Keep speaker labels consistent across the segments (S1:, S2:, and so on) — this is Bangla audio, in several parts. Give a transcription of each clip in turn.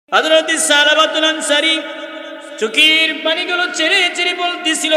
S1: হযরত সালাবাতুল আনসারী চোখের পানিগুলো ছেড়ে ছেড়ে বলতেছিল,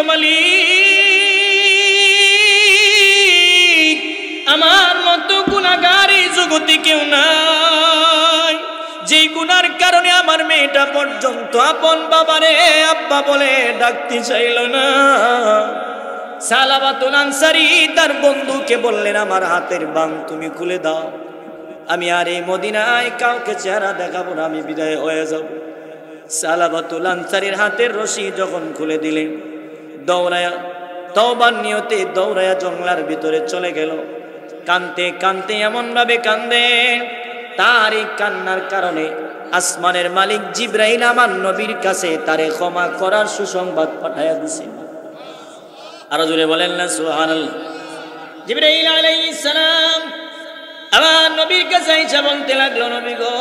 S1: মালিক, আমার মতো গুনাহগার এই জগতে কেউ নাই, যেই গুনার কারণে আমার মেয়েটা পর্যন্ত আপন বাবারে আব্বা বলে ডাকতে চাইল না। সালাবাতুল আনসারী তার বন্ধুকে বললেন, আমার হাতের বাঁধ তুমি খুলে দাও, আমি আর এই মদিনায় কাউকে চেহারা দেখাবো না, আমি বিদায় হয়ে যাব। সালাবাতুল আনসারীর হাতের রশি যখন খুলে দিলেন, দৌড়ায়া তওবার নিয়তে দৌড়ায়া জঙ্গলার ভিতরে চলে গেল। কানতে কানতে এমন ভাবে কান্দে, তার এই কান্নার কারণে আসমানের মালিক জিবরাইল আমার নবীর কাছে তারে ক্ষমা করার সুসংবাদ পাঠাইয়া দিছে। আরো জোরে বলেন না সুবহানাল্লাহ। জিবরাইল আলাইহিস সালাম আমার নবীর কাছে এসে বলতে লাগলো, নবী গো,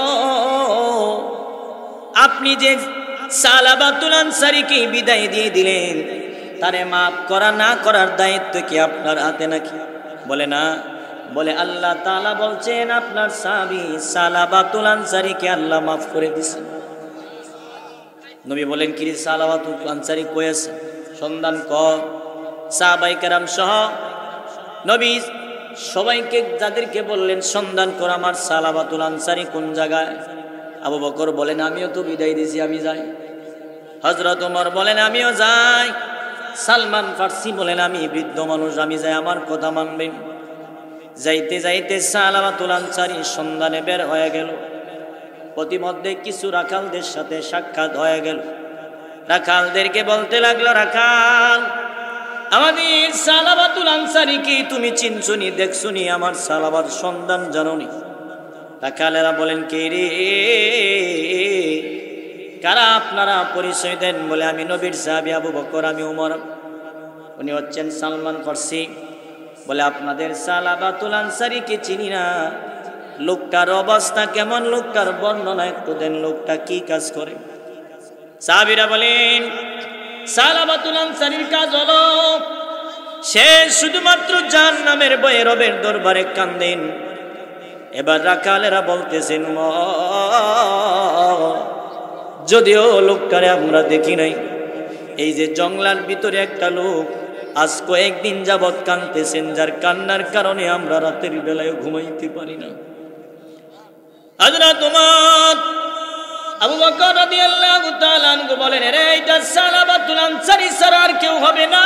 S1: আপনি যে সালাবাতুল আনসারীকে বিদায় দিয়ে দিলেন, তারে মাফ করা না করার দায়িত্ব কি আপনার হাতে নাকি? বলে না, বলে আল্লাহ তাআলা বলছেন আপনার সাহাবী সালাবাতুল আনসারীকে আল্লাহ মাফ করে দিয়েছেন। নবী বলেন, কি সালাবাতুল আনসারী কই আছে? সন্ধান কর। সাহাবায়ে কেরাম সহ নবী সবাইকে যাদেরকে বললেন সন্ধান কর আমার সালাবাতুল আনসারী কোন জায়গায়। আবু বকর বলেন, আমিও তো বিদায় দিয়েছি, আমি যাই। হযরত ওমর বলেন, আমিও যাই। সালমান ফারসি বলেন, আমি বৃদ্ধ মানুষ, আমি যাই, আমার কথা মানবেন। যাইতে যাইতে সালাবাতুল আনসারী সন্ধানে বের হয়ে গেল। প্রতিমধ্যে কিছু রাখালদের সাথে সাক্ষাৎ হয়ে গেল। রাখালদেরকে বলতে লাগলো, রাখাল, আমাদের সালাবাতুল আনসারী কি তুমি চিনছনি, দেখছনি? আমার সালাবার সন্ধান জানোনি? রাখালেরা বলেন, কে রে, কারা আপনারা? পরিচয় দেন। বলে, আমি নবীর সাহাবী আবু বকর, আমি উমর। উনি হচ্ছেন সালমান ফারসি। বলে, আপনাদের সালাবাতুল আনসারীকে চিনি না। লোকটার অবস্থা কেমন, লোকটার বর্ণনা একটু দেন, লোকটা কি কাজ করে? সাহাবীরা বলেন, সালাবাতুল আনসারীর কাজ হলো সে শুধুমাত্র জাহান্নামের ভয়ে রবের দরবারে কান্দেন। এবার রাখালেরা বলতেছেন, যদিও লোকটারে আমরা দেখি নাই, এই যে জঙ্গলার ভিতরে একটা লোক আজ কয়েকদিন যাবৎ কাঁদতেছেন, যার কান্নার কারণে আমরা রাতের বেলায় ঘুমাইতে পারি না। হযরত ওমর আবু বকর রাদিয়াল্লাহু তাআলা আনহু বলেন, রে, এটা সালাবাতুল আনসারী ছাড়া আর কেউ হবে না,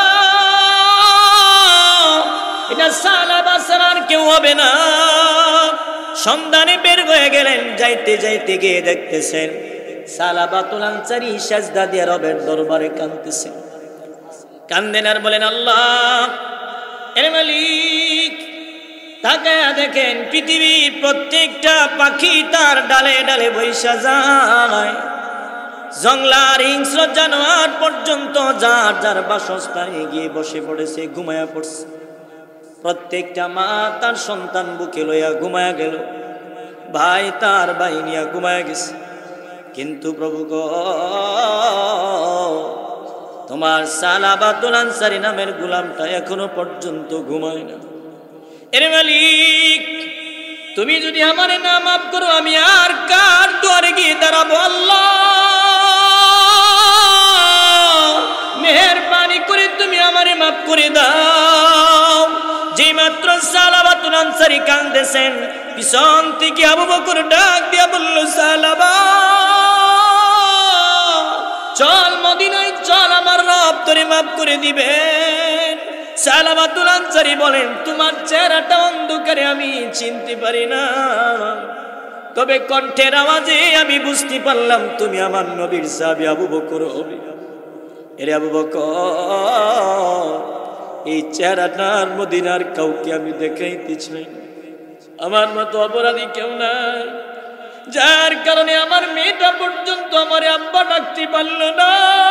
S1: এটা সালাবা ছাড়া আর কেউ হবে না। সন্ধানে বের হয়ে গেলেন। যাইতে যাইতে গিয়ে দেখতেছেন সালাবাতুল আনসারী সিজদা দিয়ে রবের দরবারে কাঁদতেছেন। কান্দেন আর বলেন, আল্লাহ এর মালিক, তাকায়া দেখেন পৃথিবীর প্রত্যেকটা পাখি তার ডালে ডালে বৈশা যায়, জঙ্গলার হিংস্র জানোয়ার পর্যন্ত যার যার বাসস্থানে গিয়ে বসে পড়েছে, ঘুমায়া পড়ছে। প্রত্যেকটা মা তার সন্তান বুকে লইয়া ঘুমায়া গেল, ভাই তার ভাই নিয়া ঘুমায়া গেছে। কিন্তু প্রভু গো, তোমার সালাবাতুল আনসারী নামের গোলামটা এখনো পর্যন্ত ঘুমায় না। এর মালিক, তুমি যদি আমার না মাফ করো, আমি আর কার দুয়ারে গিয়ে দাঁড়াবো? আল্লাহ, মেহেরবানি করে তুমি আমারে মাফ করে দাও। যেই মাত্র সালাবাতুল আনসারী কাঁদতেছেন, পিছন থেকে আবু বকর ডাক দিয়া বলল, সালাবা, চল মদিনায় চল, আমার রব তোরে মাফ করে দিবেন। সালাবাতুল আনসারী বলেন, তোমার চেহারাটা অন্ধকারে আমি চিনতে পারি না, তবে কণ্ঠের আওয়াজে আমি বুঝতে পারলাম তুমি আমার নবীর সাহাবী আবু বকর হবে। এরে আবু বকর, এই চেহারাটার মদিনার কাউকে আমি দেখাইতেছি না, আমার মতো অপরাধী কেউ নাই, যার কারণে আমার মেয়েটা পর্যন্ত আমার আব্বা ডাকতে পারল না,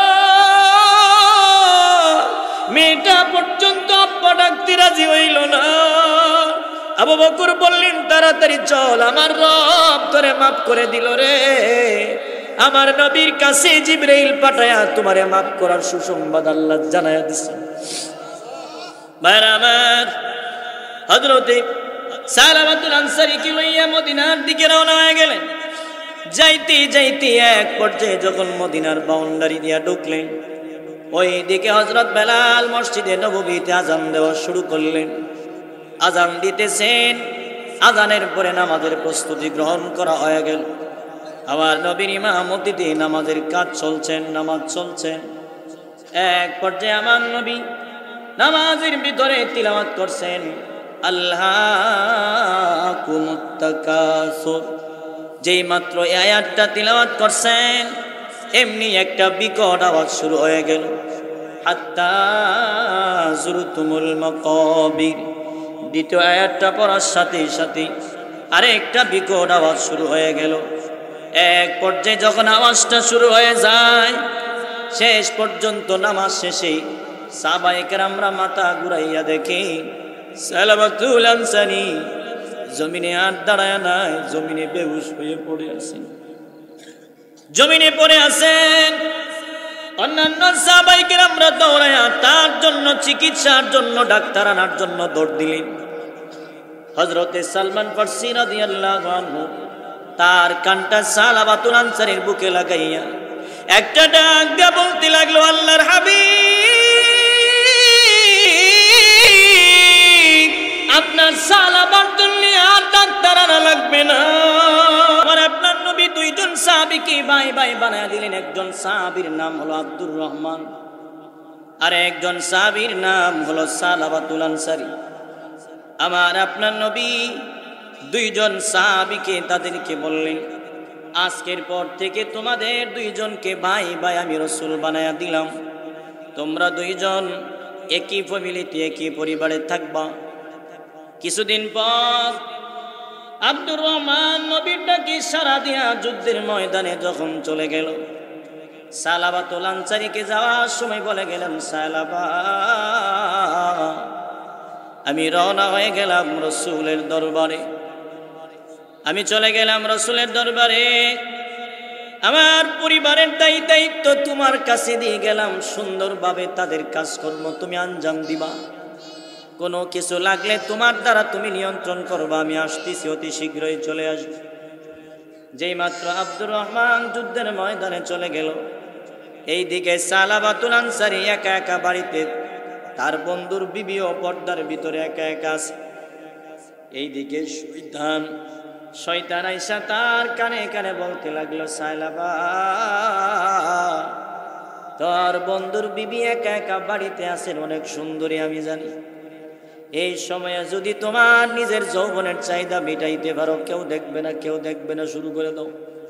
S1: মেয়েটা পর্যন্ত আব্বা ডাকতে রাজি হইল না। আবু বকর বললেন, তাড়াতাড়ি চল, আমার রব তোরে মাফ করে দিল রে, আমার নবীর কাছে জিবরাইল পাঠায়া তোমারে মাফ করার সুসংবাদ আল্লাহ জানায়া দিছে। ভাইরা আমার, হযরতে সালাবাতুল আনসারী কি লইয়া মদিনার দিকে রওনা হয়ে গেলেন। যাইতে যাইতে এক পর্যায়ে যখন মদিনার বাউন্ডারি দিয়া ঢুকলেন, ওই দিকে হযরত বেলাল মসজিদে নববীতে আজান দেওয়া শুরু করলেন। আজান দিতেছেন, আজানের পরে নামাজের প্রস্তুতি গ্রহণ করা হয়ে গেল। আমার নবীর ইমামতিতে নামাজের কাজ চলছেন, নামাজ চলছেন। এক পর্যায়ে আমার নবী নামাজের ভিতরে তিলাওয়াত করছেন, আল্লাহকুমুত তাকাসুর। যেই মাত্র এই আয়াতটা তিলাওয়াত করছেন, এমনি একটা বিকট আওয়াজ শুরু হয়ে গেল, হাত্তা যুরতুমুল মাকাবির। দ্বিতীয় আয়াতটা পড়ার সাথে সাথে আরেকটা বিকট আওয়াজ শুরু হয়ে গেল। এক পর্যায়ে যখন আওয়াজটা শুরু হয়ে যায়, শেষ পর্যন্ত নামাজ শেষে সাহাবায়ে কেরামরা মাথা ঘুরাইয়া দেখে সালাবাতুল আনসারী জমিনে আর দাঁড়ায় নাই, জমিনে বেহুশ হয়ে পড়ে আছেন, জমিনে পড়ে আছেন। অন্যান্য সাহাবায়ে কেরামরা দৌড়ায়া তার জন্য চিকিৎসার জন্য ডাক্তার আনার জন্য দৌড় দিলেন। হযরতে সালমান ফারসি রাদিয়াল্লাহু আনহু তার কানটা সালাবাতুল আনসারীর বুকে লাগাইয়া একটা ডাক দিয়া বলতে লাগলো, আল্লাহর হাবিব, আপনার সালাবার জন্য আর ডাক্তার আনা লাগবে না। আর আপনার নবী দুইজন সাহাবীকে ভাই ভাই বানায় দিলেন। একজন সাহাবীর নাম হলো আব্দুর রহমান, আর একজন সাহাবীর নাম হলো সালাবাতুল আনসারী। আমার আপনার নবী দুইজন সাহাবীকে তাদেরকে বললেন, আজকের পর থেকে তোমাদের দুইজনকে ভাই ভাই আমি রাসূল বানায়া দিলাম। তোমরা দুইজন একই ফ্যামিলিতে একই পরিবারে থাকবা। কিছুদিন পর আব্দুর রহমান নবীর ডাকে সাড়া দিয়া যুদ্ধের ময়দানে যখন চলে গেল, সালাবাতুল আনসারীকে যাওয়ার সময় বলে গেলেন, সালাবা, আমি রওনা হয়ে গেলাম রাসূলের দরবারে, আমি চলে গেলাম রাসূলের দরবারে। আমার পরিবারের দায়িত্ব তোমার কাছে দিয়ে গেলাম, সুন্দরভাবে তাদের কাজকর্ম তুমি আঞ্জাম দিবা। কোনো কিছু লাগলে তোমার দ্বারা তুমি নিয়ন্ত্রণ করবা। আমি আসতেছি, অতি শীঘ্রই চলে আসব। যেই মাত্র আব্দুর রহমান যুদ্ধের ময়দানে চলে গেল, এইদিকে সালাবাতুল আনসারী একা একা বাড়িতে, তার বন্ধুর বিবিও পর্দার ভিতরে একা একা আছে। এইদিকে শয়তান আইসা তার কানে কানে বলতে লাগলো, সালাবা, তোর বন্ধুর বিবি একা একা বাড়িতে আছেন, অনেক সুন্দরী আমি জানি। এই সময়ে যদি তোমার নিজের যৌবনের চাহিদা মিটাইতে পারো, কেউ দেখবে না, কেউ দেখবে না, শুরু করে দাও।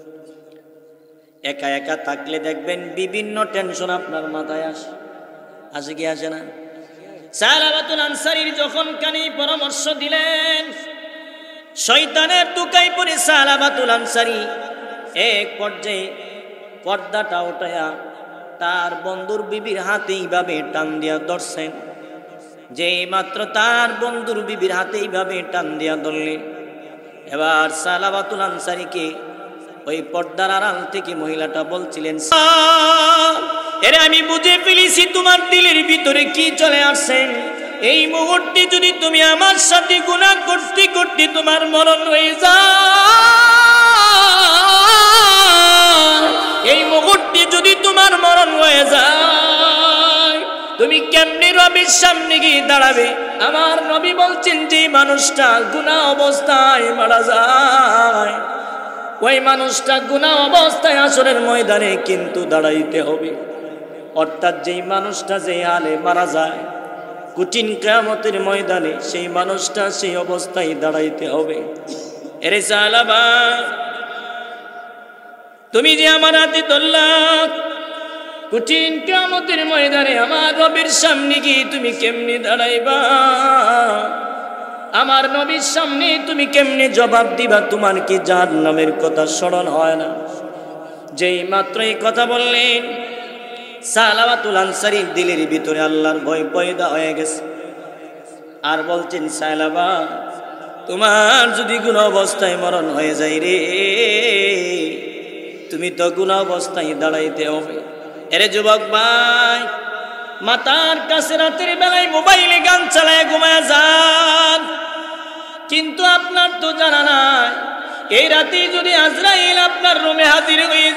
S1: একা একা থাকলে দেখবেন বিভিন্ন টেনশন আপনার মাথায় আসে কি আসে না? সালাবাতুল আনসারীর যখন কানে পরামর্শ দিলেন, শয়তানের দুকাই পড়ে সালাবাতুল আনসারী এক পর্যায়ে পর্দাটা উঠায়া তার বন্ধুর বিবির হাতে এইভাবে টান দিয়া ধরছেন। যে মাত্র তার বন্ধুর বিবির হাতে এইভাবে টান দিয়া ধরলেন, এবার সালাবাতুল আনসারীকে ওই পর্দার আড়াল থেকে মহিলাটা বলছিলেন, এরে আমি বুঝে ফেলেছি তোমার দিলের ভিতরে কি চলে আসছেন। এই মুহূর্তে যদি তুমি আমার সাথে গুনাহ করতে করতে তোমার মরণ হয়ে যায়, এই মুহূর্তে যদি তোমার মরণ হয়ে যায়, তুমি কেমনে রবের সামনে গিয়ে দাঁড়াবে? আমার নবী বলছেন, যে মানুষটা গুনাহ অবস্থায় মারা যায়, ওই মানুষটা গুনাহ অবস্থায় হাসরের ময়দানে কিন্তু দাঁড়াইতে হবে। অর্থাৎ যেই মানুষটা যে হালে মারা যায় কঠিন কিয়ামতের ময়দানে, সেই মানুষটা সেই অবস্থায় দাঁড়াইতে হবে। এরে সালাবা, তুমি যে আমার হাতে ধরলা, কঠিন কিয়ামতের ময়দানে আমার রবের সামনে গিয়ে তুমি কেমনে দাঁড়াইবা? আমার নবীর সামনে তুমি কেমনে জবাব দিবা? তোমার কি জাহান্নামের কথা স্মরণ হয় না? যেই মাত্র এই কথা বললেন, সালাবাতুল আনসারীর দিলের ভিতরে আল্লাহর ভয় পয়দা হয়ে গেছে। আর বলছেন, সালাবা, তোমার যদি গুনাহ অবস্থায় মরণ হয়ে যায় রে, তুমি তো গুনাহ অবস্থায় দাঁড়াইতে হবে। এরে যুবক ভাই, মাতার কাছে রাতের বেলায় মোবাইলে গান চালায় ঘুমায় যান, কিন্তু আপনার তো জানা নাই এই রাতে যদি আজরাইল আপনার আপনার রুমে হাজির হয়ে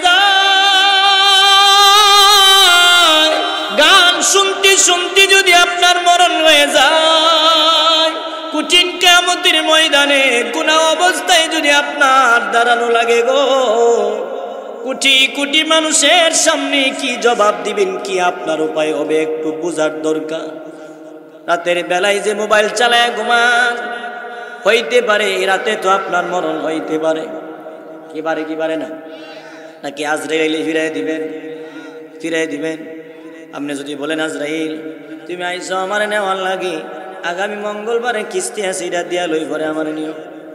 S1: যায়, গান শুনতে শুনতে যদি আপনার মরণ হয়ে যায়, কঠিন কিয়ামতের ময়দানে গুনাহ অবস্থায় যদি আপনার দাঁড়ানো লাগে গো, কোটি কোটি মানুষের সামনে কি জবাব দিবেন, কি আপনার উপায় হবে একটু বুঝার দরকার। রাতের বেলায় যে মোবাইল চালায় ঘুমান, হইতে পারে এই রাতে তো আপনার মরণ হইতে পারে, কি পারে কি পারে না, নাকি আজরাইল ফিরাই দিবেন, ফিরাই দিবেন। আপনি যদি বলেন আজরাইল তুমি আইসো আমার নেওয়ার লাগে, আগামী মঙ্গলবারে কিস্তি আছে এটা দিয়া লই পরে আমার নিও,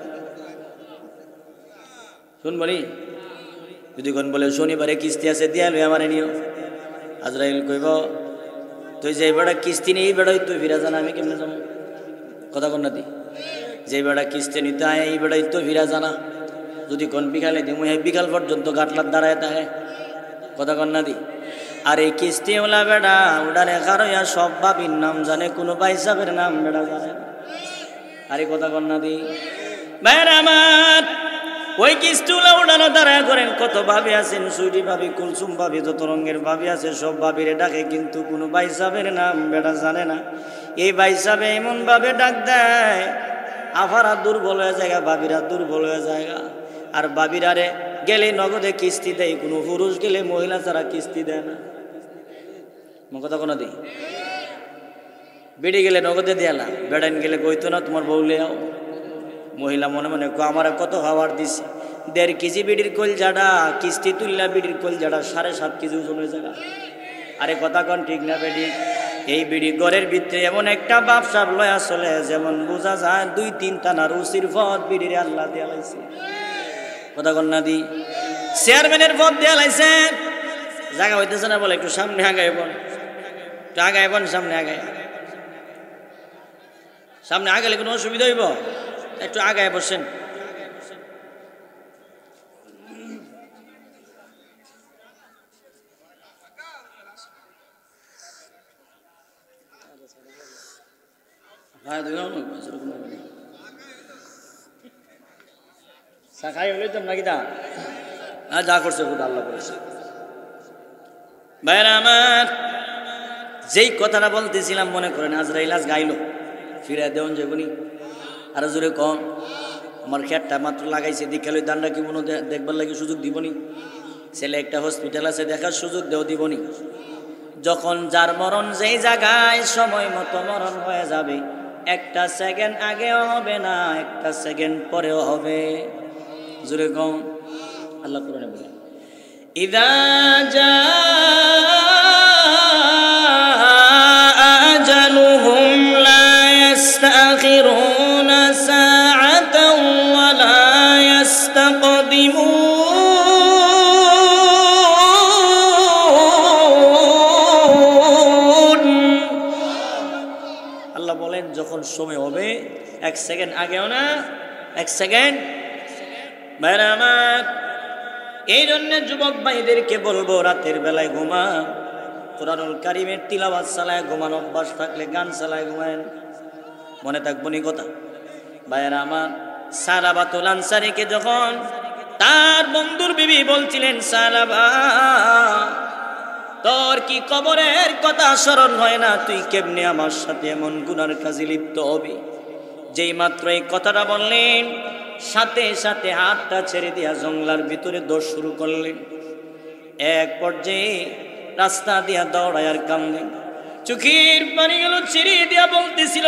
S1: শুন বলি। যদি কোন বলে শনিবারে কিস্তি আছে দিয়া লই আমার নিও, আজরাইল কইব তুই যে বেড়া কিস্তি নেই বেড়াই তুই ফিরা জানা, আমি কেমনে যাবো, কথা কন না দি, যে বেড়া কিস্তি নিতে আয় এই বেড়াই তো ফিরা জানা। যদি কোন বিকালে দিমু হ্যাঁ বিকাল পর্যন্ত গাটলার দাঁড়ায় থাকে, কথা কন না দি। আর এই কিস্তি ওলা বেড়া উড়ারে কারোয়া সব ভাবির নাম জানে, কোনো বাইসাবের নাম বেড়া জানে। আরে কথা কন না দি ভাইয়ের আমার, ওই কিস্তুলা উড়ানো দাঁড়া করেন, কত ভাবি আছেন, সুইটি ভাবি, কুলসুম ভাবি, যত রঙের ভাবি আছে সব ভাবিরে ডাকে, কিন্তু কোনো বাইসাবের নাম বেড়া জানে না। এই বাইসাবে এমন ভাবে ডাক দেয়, আফারা দুর্বল হয়ে যায়, ভাবিরা দুর্বল হয়ে যায়। আর ভাবিরারে গেলে নগদে কিস্তি দেয়, কোনো পুরুষ গেলে মহিলা ছাড়া কিস্তি দেয় না, কথা কোনো দিই। বেড়ে গেলে নগদে দেয়ালা, বেড়ান গেলে কইতো না তোমার বউ লে আও। মহিলা মনে মনে আমার কত খাবার দিছে, 1.5 কেজি বিড়ির কল জাডা কিস্তি তুললা, বিড়ির কল জাডা 7.5 কেজি ওজনের জায়গা। আরে কথা কন ঠিক না বেডি? এই বিড়ি ঘরের ভিতরে এমন একটা বাপসাপ লয়া চলে, যেমন বোঝা যায় 2-3 টানা রুচির পথ বিড়িরে আল্লাহ দেয়া লাইছে, কথা কন না দি। চেয়ারম্যানের পথ দেয়া লাইছে, জায়গা হইতেছে না বলে একটু সামনে আগায় বল, একটু আগায় বল, সামনে আগায়, সামনে আগালে কোনো অসুবিধা হইব? একটু আগায় বসেন। শাখাই হলে তো নাকি দা যা করছে আল্লাহ করেছে। ভাইরা আমার, যেই কথাটা বলতেছিলাম মনে করেন আজরাইল আজ গাইলো, ফিরে দেওয়ান যাবনি। আরো জোরে কম, আমার খেটটা মাত্র লাগাইছে, দীক্ষালয় দানটা কি মনে দেখবার লাগে সুযোগ দিবনি? ছেলে একটা হসপিটাল আছে দেখার সুযোগ দেও দিবনি? যখন যার মরণ যেই জায়গায় সময় মতো মরণ হয়ে যাবে, 1 সেকেন্ড আগেও হবে না, 1 সেকেন্ড পরেও হবে। জোরে কম, আল্লাহ কোরআনে বলে ইদা জাআ আজালুহুম লা ইস্তাখিরুনা সাআতাও ওয়া লা ইস্তাকদিমুন। আল্লাহ বলেন যখন সময় হবে 1 সেকেন্ড আগেও না, 1 সেকেন্ড। ভাইরা আমার, এই জন্য যুবক ভাইদেরকে বলবো রাতের বেলায় ঘুমা, কুরআনুল কারীমের তিলাওয়াত চালায় ঘুমানো অভ্যাস থাকলে গান চালায় ঘুমায়, মনে থাকবো নি কথা? ভাইরা আমার, সালাবাতুল আনসারীকে যখন তার বন্ধুর বিবি বলছিলেন, সালাবা তোর কি কবরের কথা স্মরণ হয় না? তুই কেমনে আমার সাথে এমন গুনার কাজে লিপ্ত হবি? যেই মাত্র এই কথাটা বললেন, সাথে সাথে হাতটা ছেড়ে দিয়া জঙ্গলার ভিতরে দৌড় শুরু করলেন। এক পর্যায়ে রাস্তা দিয়া দৌড়ায় আর কামলেন, চোখের পানি গেল ছেড়ে দিয়া বলতেছিল,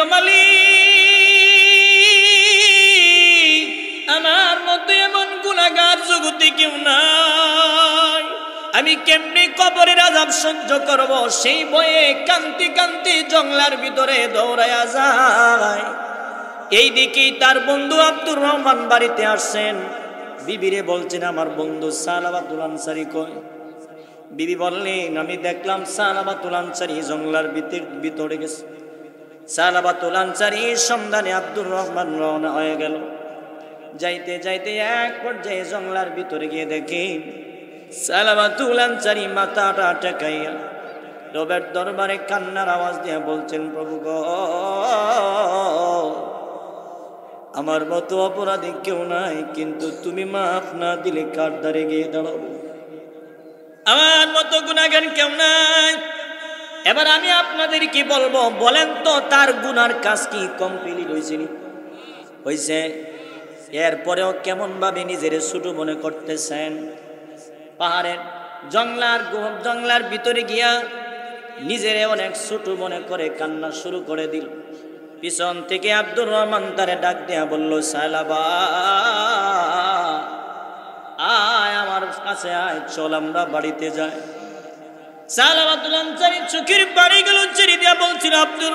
S1: মালিক আমার মতো এমন গুনাহগার জগতে কেউ নাই, আমি কেমনে কবরের আযাব সহ্য করব? সেই ভয়ে কান্তি কান্তি জঙ্গলার ভিতরে দৌড়ায়া যায়। এই দিকেই তার বন্ধু আব্দুর রহমান বাড়িতে আসছেন, বিবিরে বলছেন আমার বন্ধু সালাবাতুল আনসারী কই? বিবি বললেন আমি দেখলাম সালাবাতুল আনসারী জঙ্গলার ভিতরে গেছে। সালাবাতুল আনসারীর সন্ধানে আব্দুর রহমান রওনা হয়ে গেল। যাইতে যাইতে এক পর্যায়ে জঙ্গলার ভিতরে গিয়ে দেখে সালাবাতুল আনসারী মাথাটা টেকাইয়া রবের দরবারে কান্নার আওয়াজ দিয়ে বলছেন, প্রভু গো আমার মতো অপরাধী কেউ নাই, কিন্তু তুমি মাফ না দিলে কার দ্বারে গিয়ে দাঁড়াবো? আমার মতো গুনাহগার কেউ নাই। এবার আমি আপনাদেরকে বলবো, বলেন তো তার গুনার কাজ কি কমপ্লিট হয়েছে? হয়েছে। এরপরেও কেমন ভাবে নিজের ছোট মনে করতেছেন। পাহাড়ের জঙ্গলার ভিতরে গিয়া নিজেরে অনেক ছোট মনে করে কান্না শুরু করে দিল। পিছন থেকে আব্দুর রহমান তারে ডাক দেয়া বলল, সালাবা আয় আমার কাছে আয়, চল আমরা বাড়িতে যাই। সালাবাতুল আনসারী চোখের পানি গুলো ছেড়ে দিয়া বলছিল, আব্দুর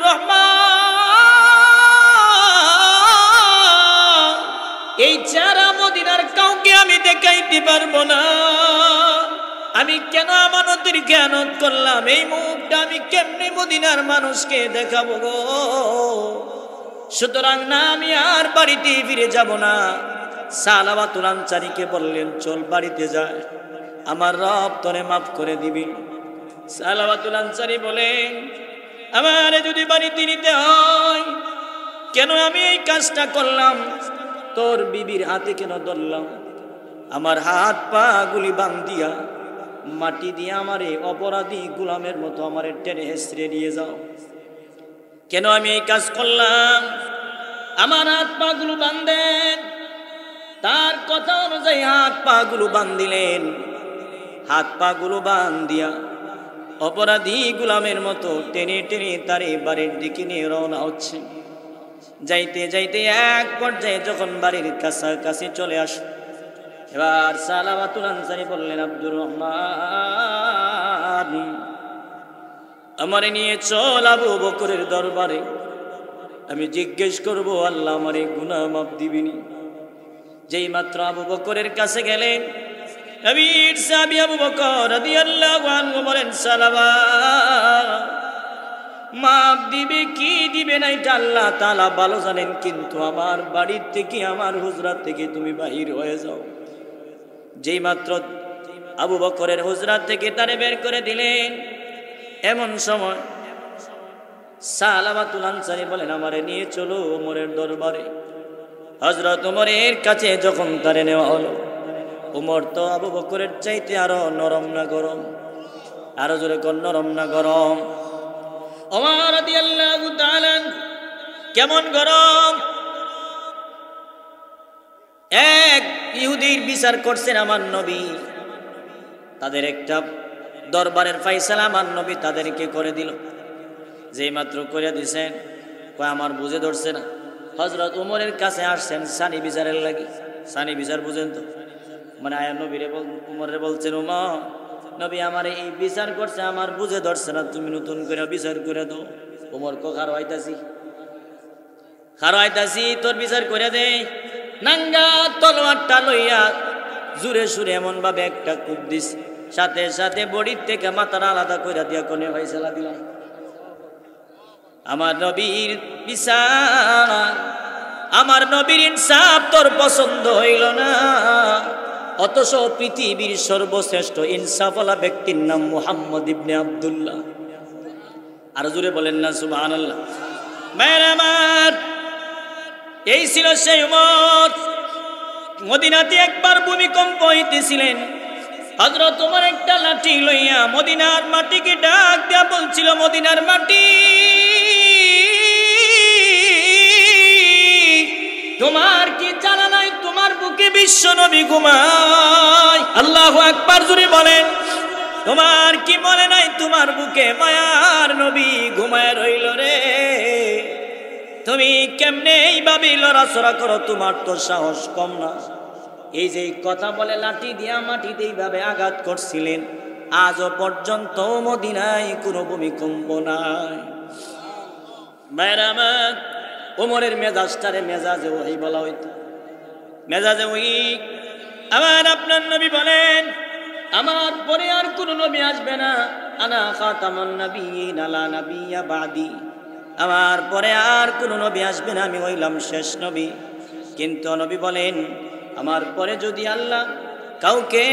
S1: রহমান, এই চারা মদিনার কাউকে আমি দেখাইতে পারবো না। আমি কেন আমানতের খেয়ানত করলাম? এই মুখটা আমি কেমনে মদিনার মানুষকে দেখাবো গো? সুতরাং না, আমি আর বাড়িতে ফিরে যাব না। সালাবাতুল আনসারীকে বললেন, চল বাড়িতে যায়, আমার রব তোরে মাফ করে দিবি। সালাবাতুল আনসারী বলেন, আমারে যদি বাড়িতে নিতে হয়, কেন আমি এই কাজটা করলাম? তোর বিবির হাতে কেন ধরলাম? আমার হাত পা গুলি বান্ধিয়া মাটি দিয়ে আমারে অপরাধী গোলামের মতো আমারে টেনে হেসড়ে নিয়ে যাও। কেন আমি এই কাজ করলাম? আমার হাত পা গুলো বান্ধেন। তার কথা অনুযায়ী হাত পা গুলো বান্ধিলেন। হাত পা গুলো বান্ধিয়া অপরাধী গোলামের মতো টেনে টেনে তার বাড়ির দিকে নিয়ে রওনা হচ্ছে। যাইতে যাইতে এক পর্যায়ে যখন বাড়ির কাছাকাছি চলে আসে, এবার সালাবাতুল আনসারী বললেন, আব্দুর রহমান, আমারে নিয়ে চল আবু বকরের দরবারে, আমি জিজ্ঞেস করব আল্লাহ আমারে গুনাহ মাফ দিবেনি। যেই মাত্র আবু বকরের কাছে গেলেন, নবীর সাহাবী আবু বকর রাদিয়াল্লাহু আনহু বলেন, সালাবা মাফ দিবে কি দিবে না এটা আল্লাহ তাআলা ভালো জানেন, কিন্তু আমার বাড়ির থেকে, আমার হুজরাত থেকে তুমি বাহির হয়ে যাও। যেই মাত্র আবু বকরের হুজরাত থেকে তারে বের করে দিলেন, এমন সময় সালাবাতুল আনসারী বলেন, আমারে নিয়ে চলো ওমরের দরবারে। হযরত ওমরের কাছে যখন তারে নেওয়া হলো, ওমর তো আবু বকরের চাইতে আরো নরম না গরম? আরো জোরে কোন নরম না গরম? ওমর রাদিয়াল্লাহু তাআলা কেমন গরম! এক ইহুদির বিচার করছেন আমার নবী, তাদের একটা দরবারের ফাইসালা আমার নবী তাদেরকে করে দিল। যেই মাত্র করে দিছেন, কয় আমার বুঝে ধরছে না। হযরত ওমরের কাছে আসছেন সানি বিচারের লাগি। সানি বিচার বুঝেন তো? মানে আয়া নবীরে উমরে বলছেন, ওমর নবী আমার এই বিচার করছে, আমার বুঝে ধরছে না, তুমি নতুন করে বিচার করে দাও। ওমর কো খারো আইতাছি, তোর বিচার করে দে। নাঙ্গা তলোয়ারটা লইয়া জুরে সুরে এমন ভাবে একটা কূপ দিস, সাথে সাথে বডির থেকে মাথার আলাদা করে দিয়া কোনে ফয়সালা দিলাম। আমার নবীর বিচার, আমার নবীর ইনসাফ তোর পছন্দ হইল না। অথচ পৃথিবীর সর্বশ্রেষ্ঠ ইনসাফওয়ালা ব্যক্তির নাম মুহাম্মদ ইবনে আব্দুল্লাহ। আর জোরে বলেন না সুবহানাল্লাহ। মায়ের আমার, এই ছিল সেই উমর। মদিনাতে একবার ভূমিকম্প হইতেছিলেন, হযরত ওমর একটা লাঠি লইয়া মদিনার মাটিকে ডাক দিয়া বলছিল, মদিনার মাটি, তোমার কি জানা নাই তোমার বুকে বিশ্ব নবী ঘুমায়? আল্লাহু আকবার জোরে বলেন। তোমার কি মনে নাই তোমার বুকে মায়ার নবী ঘুমায় রইল রে? তুমি কেমনে এইভাবে লড়াচড়া করো? তোমার তো সাহস কম না। এই যে কথা বলে লাঠি দিয়া মাটিতে এইভাবে আঘাত করছিলেন, আজও পর্যন্ত মদিনায় কোনো ভূমিকম্প নাই। ভাইরা আমার, ওমরের মেজাজটারে মেজাজে ওহী বলা হইতো, মেজাজে ওহী। আমার আপনার নবী বলেন, আমার পরে আর কোনো নবী আসবে না। আনা খাতামুন নাবিয়্যিন লা নাবিয়্যা বাদি। আমার পরে আর কোনো নবী আসবে না, আমি হইলাম শেষ নবী। কিন্তু নবী বলেন, আমার পরে যদি আল্লাহ কাউকে,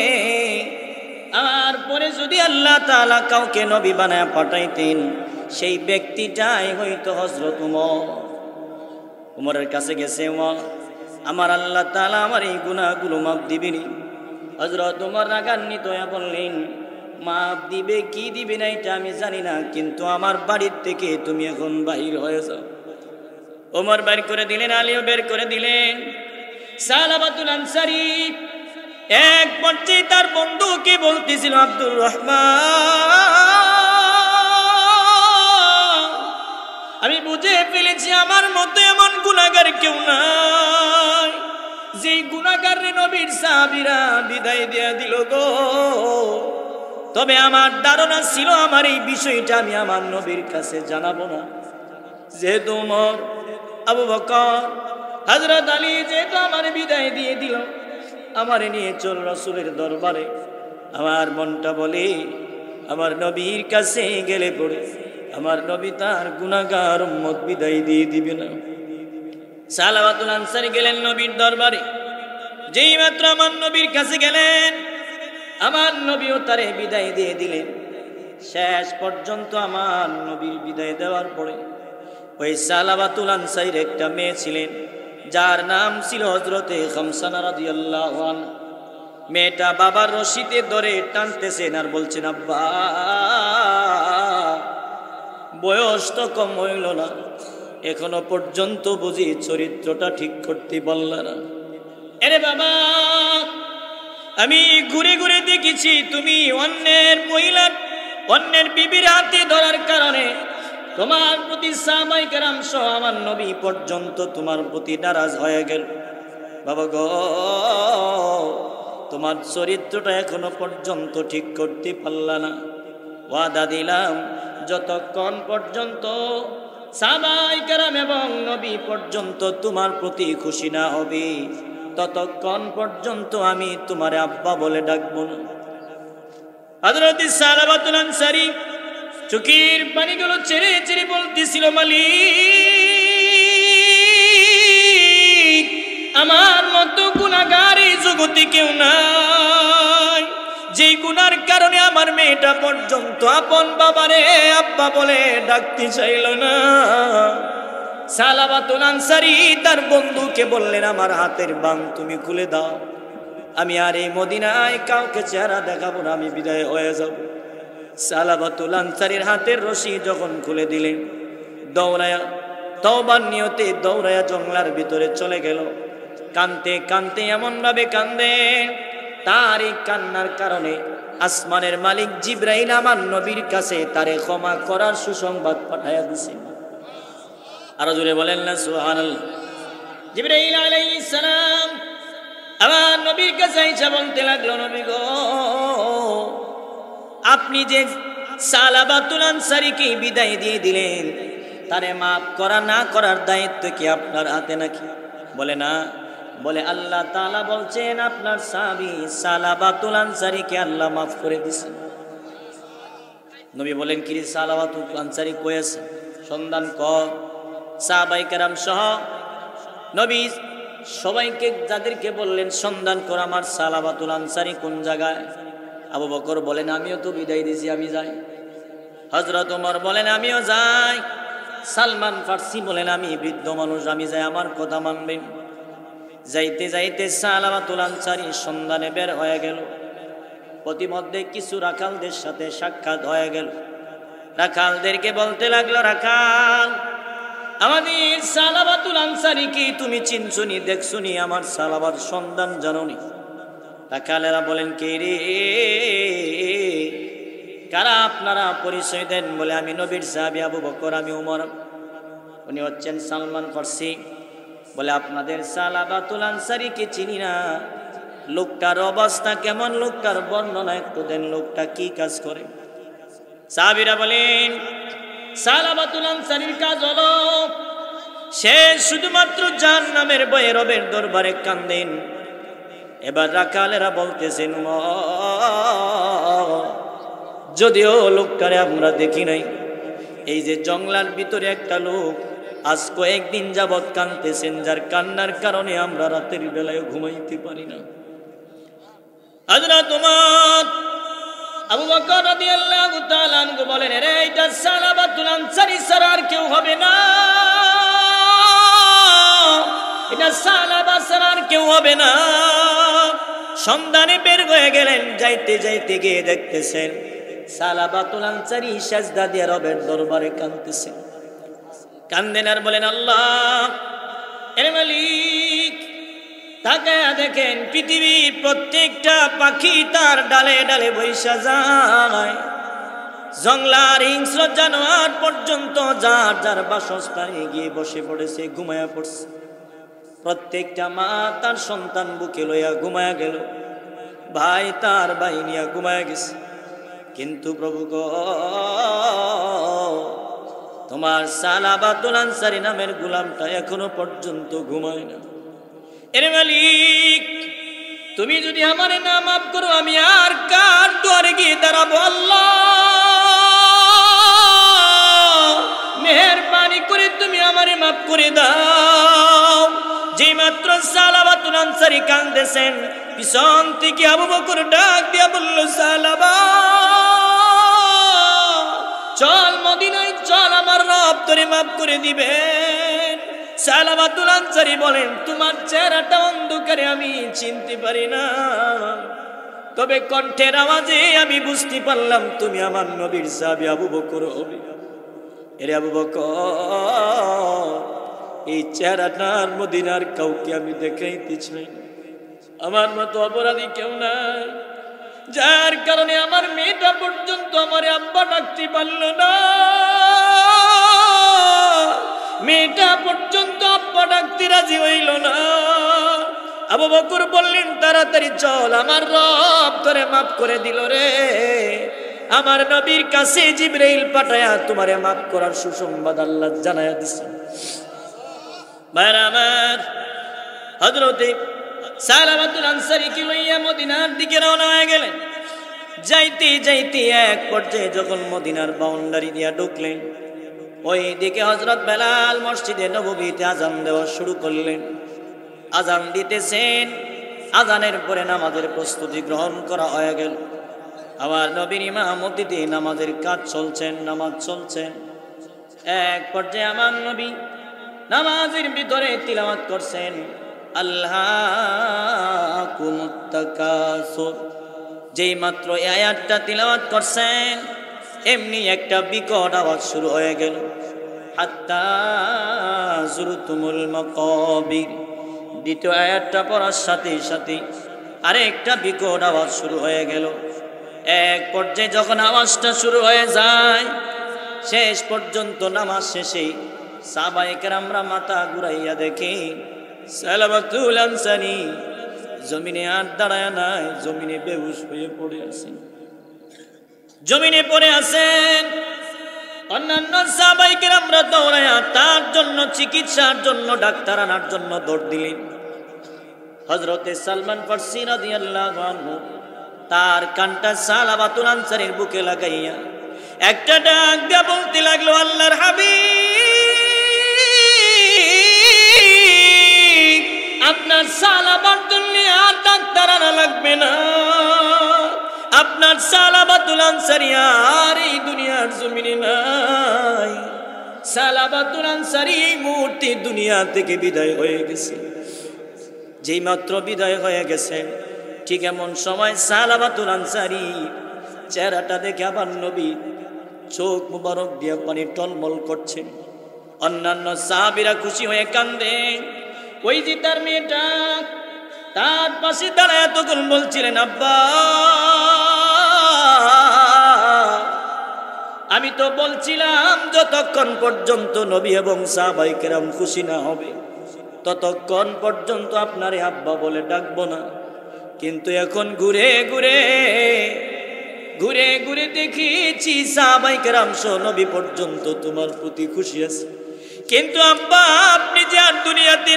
S1: আমার পরে যদি আল্লাহ তাআলা কাউকে নবী বানায় পাঠাইতেন, সেই ব্যক্তিটাই হয়তো হযরত ওমর। উমরের কাছে গেছে, উমর আমার আল্লাহ তাআলা আমার এই গুনাহগুলো মাফ দিবেনি? হযরত উমর রাগান্বিত হয়ে বললেন, মাফ দিবে কি দিবে না এটা আমি জানি না, কিন্তু আমার বাড়ির থেকে তুমি এখন বাহির হয়ে যাও। ওমর বের করে দিলেন, আলীও বের করে দিলেন। সালাবাতুল আনসারী এক পর্যায়ে তার বন্ধুকে বলতেছিল, আব্দুর রহমান, আমি বুঝে ফেলেছি আমার মতো এমন গুনাহগার কেউ নাই, যেই গুনাহগারে নবীর সাহাবীরা বিদায় দিয়ে দিল গো। তবে আমার ধারণা ছিল আমার এই বিষয়টা আমি আমার নবীর কাছে জানাবো না। যেহেতু ওমর, আবু বকর, হযরত আলী যেহেতু আমার বিদায় দিয়ে দিল, আমার নিয়ে চল রাসূলের দরবারে। আমার মনটা বলে আমার নবীর কাছে গেলে পড়ে আমার নবী তার গুনাহগার উম্মত বিদায় দিয়ে দিবে না। সালাবাতুল আনসারী গেলেন নবীর দরবারে। যেই মাত্র আমার নবীর কাছে গেলেন, আমার নবীও তারে বিদায় দিয়ে দিলেন। শেষ পর্যন্ত আমার নবীর বিদায় দেওয়ার পরে ওই সালাবাতুল আনসারীর একটা মেয়ে ছিলেন, যার নাম ছিল হযরতে খামসানা রাদিয়াল্লাহু আনহা। মেয়েটা বাবার রশিতে ধরে টানতেছেন আর বলছেন, আব্বা বয়স তো কম হইল না, এখনো পর্যন্ত বুঝি চরিত্রটা ঠিক করতে পারল না। আরে বাবা, আমি ঘুরে ঘুরে দেখেছি তুমি অন্যের মহিলার, অন্যের বিবির হাতে ধরার কারণে তোমার প্রতি সাহাবায়ে কেরাম সহ আমার নবী পর্যন্ত তোমার প্রতি নারাজ হয়ে গেল। বাবা গো, তোমার চরিত্রটা এখনো পর্যন্ত ঠিক করতে পারলা না। ওয়াদা দিলাম যতক্ষণ পর্যন্ত সাহাবায়ে কেরাম এবং নবী পর্যন্ত তোমার প্রতি খুশি না হবে, ততক্ষণ পর্যন্ত আমি তোমার আব্বা বলে ডাকবো না। হযরত সালাবাতুল আনসারী চোখের পানিগুলো ছেড়ে ছেড়ে বলতেছিল, মালিক, আমার মতো গুনাহগার এই জগতে কেউ নাই, যেই গুনার কারণে আমার মেয়েটা পর্যন্ত আপন বাবারে আব্বা বলে ডাকতে চাইল না। সালাবাতুল আনসারী তার বন্ধুকে বললেন, আমার হাতের বাঁধ তুমি খুলে দাও, আমি আর এই মদিনায় কাউকে চেহারা দেখাবো না, আমি বিদায় হয়ে যাব। সালাবাতুল আনসারীর হাতের রশি যখন খুলে দিলেন, দৌড়ায়া তওবার নিয়তে দৌড়ায়া জঙ্গলার ভিতরে চলে গেল। কানতে কানতে এমন ভাবে কান্দে, তার এই কান্নার কারণে আসমানের মালিক জিবরাইল আমার নবীর কাছে তারে ক্ষমা করার সুসংবাদ পাঠাইয়া দিছে। আরো জোরে বলেন না সুবহানাল্লাহ। জিবরাইল আলাইহিস সালাম আমার নবীর কাছে এসে বলতে লাগলো, নবী গো, আপনি যে সালাবাতুল আনসারীকে বিদায় দিয়ে দিলেন, তারে মাফ করা না করার দায়িত্ব কি আপনার হাতে নাকি? বলে না। বলে আল্লাহ তাআলা বলছেন আপনার সাহাবী সালাবাতুল আনসারীকে আল্লাহ মাফ করে দিয়েছেন। নবী বলেন, কি সালাবাতুল আনসারী কই আছে? সন্ধান কর। সাহাবায়ে কেরাম সহ নবী সবাইকে যাদেরকে বললেন সন্ধান কর আমার সালাবাতুল আনসারী কোন জায়গায়। আবু বকর বলেন, আমিও তো বিদায় দিয়েছি, আমি যাই। হযরত ওমর বলেন, আমিও যাই। সালমান ফার্সি বলেন, আমি বৃদ্ধ মানুষ, আমি যাই, আমার কথা মানবেন। যাইতে যাইতে সালাবাতুল আনসারী সন্ধানে বের হয়ে গেল। প্রতিমধ্যে কিছু রাখালদের সাথে সাক্ষাৎ হয়ে গেল। রাখালদেরকে বলতে লাগলো, রাখাল, আমাদের সালাবাতুল আনসারীকে তুমি চিনছনি, দেখছনি, আমার সালাবার সন্ধান জানোনি? রাখালেরা বলেন, কে রে, কারা আপনারা? পরিচয় দেন। বলে, আমি নবীর সাহাবী আবু বকর, আমি উমর। উনি হচ্ছেন সালমান ফার্সি। বলে, আপনাদের সালাবাতুল আনসারীকে চিনি না। লোকটার অবস্থা কেমন, লোকটার বর্ণনা একটু দেন, লোকটা কি কাজ করে? সাহাবীরা বলেন, সালাবাতুল আনসারীর কাজ হলো সে শুধুমাত্র জাহান্নামের ভয়ে রবের দরবারে কান্দেন। এবার রাখালেরা বলতেছেন, যদিও লোকটারে আমরা দেখি নাই, এই যে জঙ্গলার ভিতরে একটা লোক আজ কয়েকদিন যাবৎ কাঁদতেছেন, যার কান্নার কারণে আমরা রাতের বেলায় ঘুমাইতে পারি না। হযরত ওমর, আবু বকর রাদিয়াল্লাহু তাআলা আনহু বলেন, আরে এটা সালাবাতুল আনসারী ছাড়া আর কেউ হবে না। এটা সালাবা ছাড়া আর কেউ হবে না। সন্ধানে বের হয়ে গেলেন, যাইতে যাইতে গিয়ে দেখতেছেন সালাবাতুল আনসারী সিজদা দিয়ে রবের দরবারে কাঁদতেছেন। কান্দেন আর বলেন, আল্লাহ এর মালিক, তাকায়া দেখেন পৃথিবীর প্রত্যেকটা পাখি তার ডালে ডালে বৈশা যায়, জংলার হিংস্র জানোয়ার পর্যন্ত যার যার বাসস্থানে গিয়ে বসে পড়েছে, ঘুমায়া পড়ছে। প্রত্যেকটা মা তার সন্তান বুকে লইয়া ঘুমায়া গেল, ভাই তার ভাই নিয়া ঘুমায়া গেছে। কিন্তু প্রভু গো, তোমার সালাবাতুল আনসারী নামের গোলামটা এখনো পর্যন্ত ঘুমায় না। এর মালিক, তুমি যদি আমার না মাফ করো, আমি আর কার দুয়ারে গিয়ে দাঁড়াবো? আল্লাহ মেহেরবানি করে তুমি আমারে মাফ করে দাও। যেই মাত্র সালাবাতুল আনসারী কাঁদতেছেন, পিছন থেকে আবু বকর ডাক দিয়া বলল, সালাবা চল মদিনায় চল, আমার রব তোরে মাফ করে দিবেন। সালাবাতুল আনসারী বলেন, তোমার চেহারাটা অন্ধকারে আমি চিনতে পারি না, তবে কণ্ঠের আওয়াজে আমি বুঝতে পারলাম তুমি আমার নবীর সাহাবী আবু বকর হবে। এরে আবু বকর, এই চেহারাটার মদিনার কাউকে আমি দেখাইতে চাই না, আমার মতো অপরাধী কেউ নাই, যার কারণে আমার মেয়েটা পর্যন্ত আমার আব্বা ডাকতে পারল না, মেয়েটা পর্যন্ত আব্বা ডাকতে রাজি হইল না। আবু বকর বললেন, তাড়াতাড়ি চল, আমার রব তোরে মাফ করে দিল রে, আমার নবীর কাছে জিবরাইল পাঠায়া তোমারে মাফ করার সুসংবাদ আল্লাহ জানায়া দিছেন। ভাইরা আমার, হযরতে সালাবাতুল আনসারী কি লইয়া মদিনার দিকে রওনা হয়ে গেলেন। যাইতে যাইতে এক পর্যায়ে যখন মদিনার বাউন্ডারি দিয়া ঢুকলেন, ওই দিকে হযরত বেলাল মসজিদে নববীতে আজান দেওয়া শুরু করলেন। আজান দিতেছেন, আজানের পরে নামাজের প্রস্তুতি গ্রহণ করা হয়ে গেল। আমার নবীর ইমামতিতে নামাজের কাজ চলছেন, নামাজ চলছেন। এক পর্যায়ে আমার নবী নামাজের ভিতরে তিলাওয়াত করছেন, আল্লাহকুমুত তাকাসুর। যেই মাত্র এই আয়াতটা তিলাওয়াত করছেন, এমনি একটা বিকট আওয়াজ শুরু হয়ে গেল, হাত্তা যুরতুমুল মাকাবির। দ্বিতীয় আয়াতটা পড়ার সাথে সাথে আরেকটা বিকট আওয়াজ শুরু হয়ে গেল। এক পর্যায়ে যখন আওয়াজটা শুরু হয়ে যায়, শেষ পর্যন্ত নামাজ শেষে সাহাবায়ে কেরামরা মাথা ঘুরাইয়া দেখে সালাবাতুল আনসারী জমিনে আর দাঁড়ায় নাই, জমিনে বেহুশ হয়ে পড়ে আছেন, জমিনে পড়ে আছেন। অন্যান্য সাহাবায়ে কেরামরা দৌড়ায়া তার জন্য চিকিৎসার জন্য ডাক্তার আনার জন্য দৌড় দিলেন। হযরতে সালমান ফারসি রাদিয়াল্লাহু আনহু তার কানটা সালাবাতুল আনসারীর বুকে লাগাইয়া একটা ডাক দিয়া বলতে লাগলো, আল্লাহর হাবিব, আপনার সালাবাতুল আর ডাক্তার আনা লাগবে না, আপনার সালাবাতুল আনসারী আর এই দুনিয়ার জমিনে নাই। সালাবাতুল আনসারী এই মুহূর্তে দুনিয়া থেকে বিদায় হয়ে গেছে। যেই মাত্র বিদায় হয়ে গেছে, ঠিক এমন সময় সালাবাতুল আনসারী চেহারাটা দেখে আবার নবী চোখ মুবারক দিয়ে পানি টলমল করছে। অন্যান্য সাহাবীরা খুশি হয়ে কান্দে। ওই যে তার মেয়েটা তার পাশে দাঁড়ায় তখন বলছিলেন, আব্বা আমি তো বলছিলাম যতক্ষণ পর্যন্ত নবী এবং সাহাবায়ে কেরাম খুশি না হবে ততক্ষণ পর্যন্ত আপনারে আব্বা বলে ডাকবো না। কিন্তু এখন ঘুরে ঘুরে দেখেছি সাহাবায়ে কেরাম সহ নবী পর্যন্ত তোমার প্রতি খুশি আছে, কিন্তু আব্বা আপনি যে আর দুনিয়াতে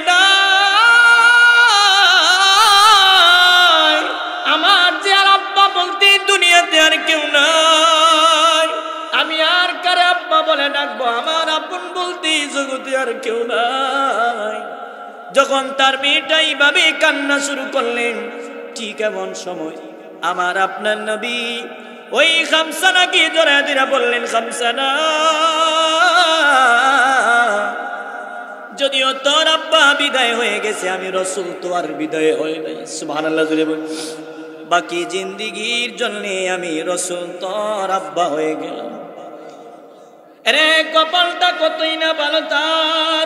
S1: নাই, আমার যে আর আব্বা বলতে দুনিয়াতে আর কেউ নাই, আমি আর কারে আব্বা বলে ডাকবো, আমার আপন বলতে জগতে আর কেউ নাই। যখন তার মেয়েটা এইভাবে কান্না শুরু করলেন, ঠিক এমন সময় আমার আপনার নবী ওই খামসানাকে জড়ায় ধরে বললেন, খামসানা যদিও তোর আব্বা বিদায় হয়ে গেছে, আমি রাসূল তো আর বিদায় হই নাই। সুবহানাল্লাহ জুড়ে বল। বাকি জিন্দেগির জন্য আমি রাসূল তোর আব্বা হয়ে গেলাম। আরে কপালটা কতই না ভালো তার,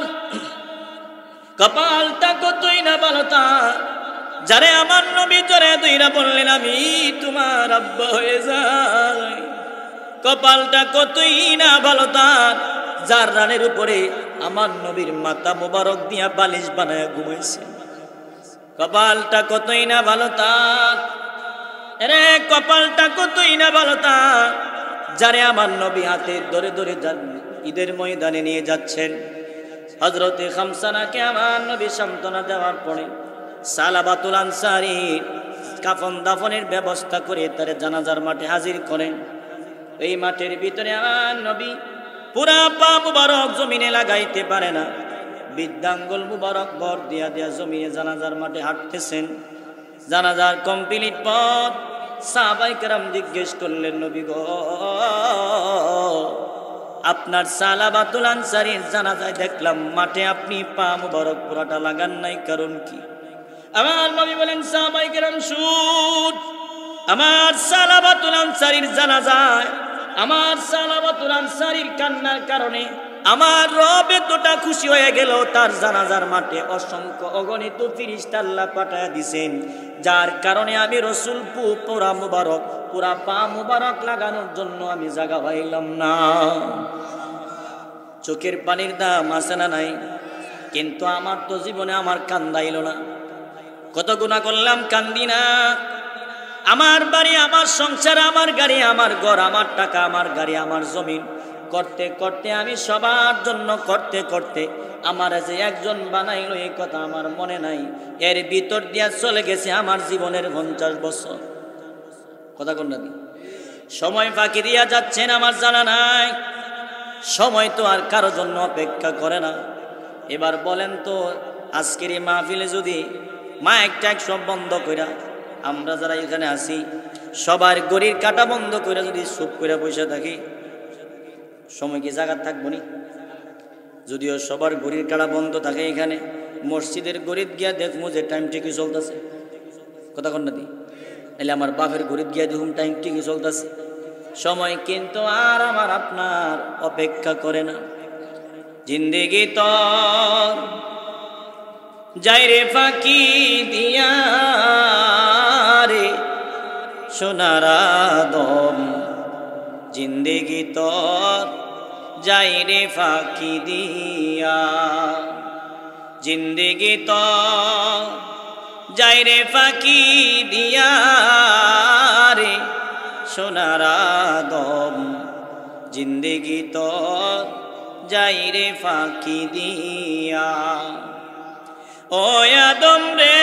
S1: কপালটা কতই না ভালো তার, যারে আমার নবী জোরে দুইরা বললেন আমি তোমার আব্বা হয়ে যাই। কপালটা কতই না ভালো তার, যার রানের উপরে আমার নবীর মাথা মোবারক দিয়া বালিশ বানায় ঘুমাইছে। কপালটা কতই না ভালো তার, আরে কপালটা কতই না ভালো তার, যারে আমার নবী হাতে ধরে ধরে ঈদের ময়দানে নিয়ে যাচ্ছেন। হযরতে খামসানাকে আমার নবী সান্ত্বনা দেওয়ার পরে সালাবাতুল আনসারী কাফন দাফনের ব্যবস্থা করে তার জানাজার মাঠে হাজির করেন। এই মাঠের ভিতরে আমার নবী পুরা পা মুবারক জমিনে লাগাইতে পারে না, বৃদ্ধাঙ্গুল মুবারক ভর দিয়া দিয়া জমিনে জানাজার মাঠে হাঁটতেছেন। জানাজার কমপ্লিট পর সাহাবায়ে কেরাম জিজ্ঞেস করলেন, নবী গো আপনার সালাবাতুল আনসারীর জানাজায় দেখলাম মাঠে আপনি পা মুবারক পুরাটা লাগান নাই, কারণ কি? আমার নবী বলেন, সাহাবায়ে কেরাম শুন, আমার সালাবাতুল আনসারীর জানাজায় আমার সালাবাতুল আনসারীর কান্নার কারণে আমার রব এতটা খুশি হয়ে গেল, তার জানাজার মাঠে অসংখ্য অগণিত ফেরেশতা আল্লাহ পাঠায়া দিয়েছেন, যার কারণে আমি রাসূল পুরা মুবারক পুরা পা মুবারক লাগানোর জন্য আমি জায়গা পাইলাম না। চোখের পানির দাম আছে না নাই? কিন্তু আমার তো জীবনে আমার কান্দাইল না। কত গুনাহ করলাম, কান্দি না। আমার বাড়ি, আমার সংসার, আমার গাড়ি, আমার ঘর, আমার টাকা, আমার গাড়ি, আমার জমিন করতে করতে আমি সবার জন্য করতে করতে আমার যে একজন বানাইলো এই কথা আমার মনে নাই। এর ভিতর দিয়া চলে গেছে আমার জীবনের 50 বছর। কথা কোন না? সময় ফাঁকি দিয়া যাচ্ছেন আমার জানা নাই। সময় তো আর কারো জন্য অপেক্ষা করে না। এবার বলেন তো, আজকের এই মাহফিলে যদি মাইক টাইক সব বন্ধ কইরা আমরা যারা এখানে আছি সবার গড়ির কাটা বন্ধ করে যদি চুপ করে বসে থাকি, সময় কি জায়গা থাকবো নি? যদিও সবার গড়ির কাটা বন্ধ থাকে, এখানে মসজিদের গড়িত গিয়া দেখবো যে টাইম ঠিকই চলতেছে। কথা কন না দি? তাহলে আমার বাপের গড়িত গিয়া দেখুন টাইম ঠিকই চলতেছে। সময় কিন্তু আর আমার আপনার অপেক্ষা করে না। জিন্দেগি তো যাই রে ফাঁকি দিয়া রে সোনার আদম, জিন্দেগি তোর যাই রে ফাঁকি দিয়া, জিন্দেগি তোর যাই রে ফাঁকি দিয়া রে সোনার আদম, জিন্দেগি তোর যাই রে ফাঁকি দিয়া। ও আদম রে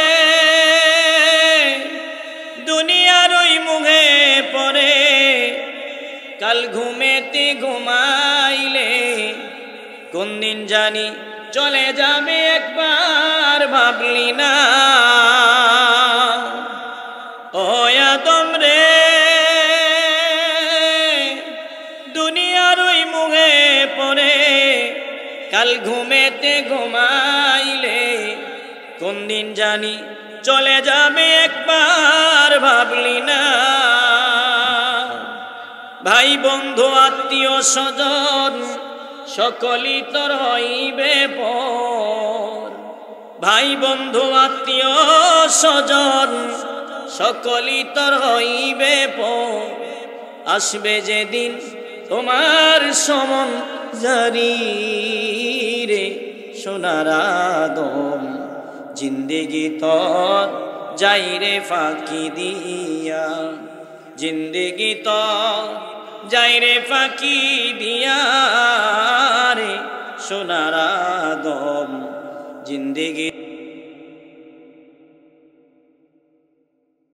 S1: দুনিয়ার ওই মুখে পড়ে কাল ঘুমেতে ঘুমাইলে কোন দিন জানি চলে যাবে একবার ভাবলি না। ও আদম রে দুনিয়ার ওই মুখে পড়ে কাল ঘুমেতে ঘুমাইলে কোন দিন জানি চলে যাবে একবার ভাবলি না। ভাই বন্ধু আত্মীয় স্বজন সকলই তোর হইবে পর, ভাই বন্ধু আত্মীয় স্বজন সকলই তোর হইবে পর, আসবে যেদিন তোমার সমন জারি রে সোনার আদম, জিন্দেগি তোর যাই রে ফাঁকি দিয়া, জিন্দেগি তোর যাই রে ফাঁকি দিয়া রে সোনার আদম, জিন্দেগি